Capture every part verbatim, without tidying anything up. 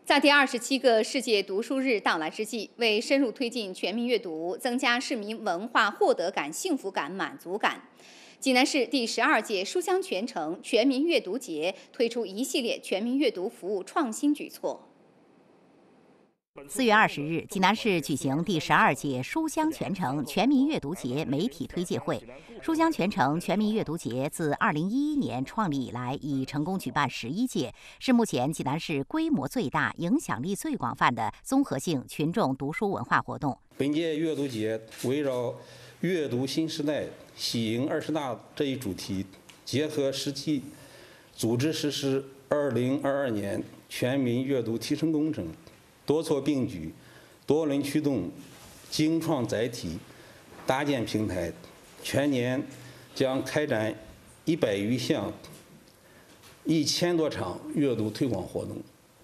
在第二十七个世界读书日到来之际，为深入推进全民阅读，增加市民文化获得感、幸福感、满足感，济南市第十二届书香全城全民阅读节推出一系列全民阅读服务创新举措。 四月二十日，济南市举行第十二届书香全城全民阅读节媒体推介会。书香全城全民阅读节自二零一一年创立以来，已成功举办十一届，是目前济南市规模最大、影响力最广泛的综合性群众读书文化活动。 本届阅读节围绕“阅读新时代，喜迎二十大”这一主题，结合实际，组织实施二零二二年全民阅读提升工程。多措并举，多轮驱动，精创载体，搭建平台，全年将开展一百余项、一千多场阅读推广活动。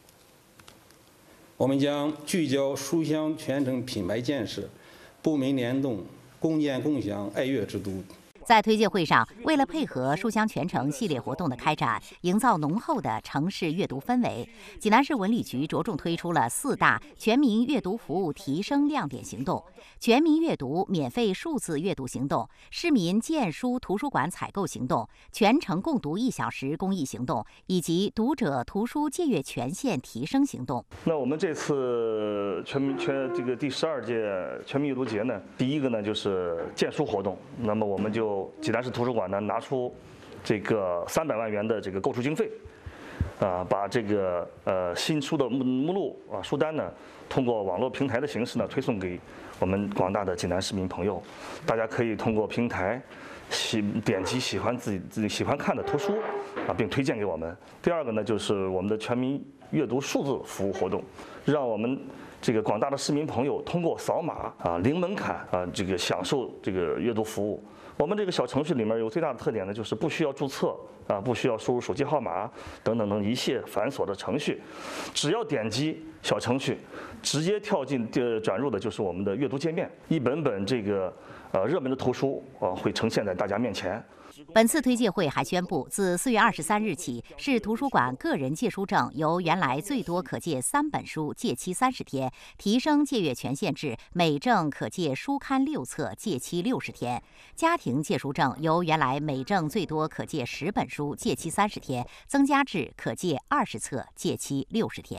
我们将聚焦书香全城品牌建设、部门联动、共建共享爱阅之都。 在推介会上，为了配合书香全城系列活动的开展，营造浓厚的城市阅读氛围，济南市文旅局着重推出了四大全民阅读服务提升亮点行动：全民阅读免费数字阅读行动、市民荐书图书馆采购行动、全城共读一小时公益行动，以及读者图书借阅权限提升行动。 那我们这次全民全这个第十二届全民阅读节呢，第一个呢就是荐书活动，那么我们就济南市图书馆呢拿出这个三百万元的这个购书经费，啊，把这个呃新书的目目录啊书单呢，通过网络平台的形式呢推送给我们广大的济南市民朋友，大家可以通过平台喜点击喜欢自己自己喜欢看的图书啊，并推荐给我们。第二个呢就是我们的全民阅读数字服务活动，让我们这个广大的市民朋友通过扫码啊零门槛啊这个享受这个阅读服务。我们这个小程序里面有最大的特点呢，就是不需要注册啊，不需要输入手机号码等等等一切繁琐的程序，只要点击小程序，直接跳进呃转入的就是我们的阅读界面，一本本这个呃热门的图书啊会呈现在大家面前。 本次推介会还宣布，自四月二十三日起，市图书馆个人借书证由原来最多可借三本书，借期三十天，提升借阅权限至每证可借书刊六册，借期六十天；家庭借书证由原来每证最多可借十本书，借期三十天，增加至可借二十册，借期六十天。